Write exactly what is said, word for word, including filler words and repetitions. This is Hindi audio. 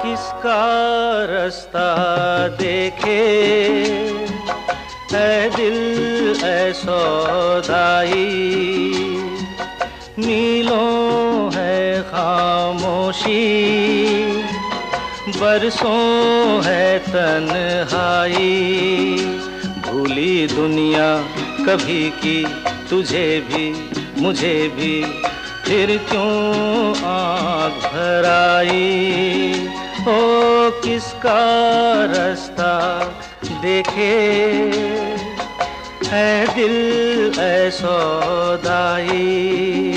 किसका रास्ता देखे ऐ दिल ऐ सौदाई, मीलों है खामोशी, बरसों है तन्हाई। भूली दुनिया कभी की तुझे भी मुझे भी, फिर क्यों आँख भर आई। ओ किसका रास्ता देखे ऐ दिल ऐ सौदाई।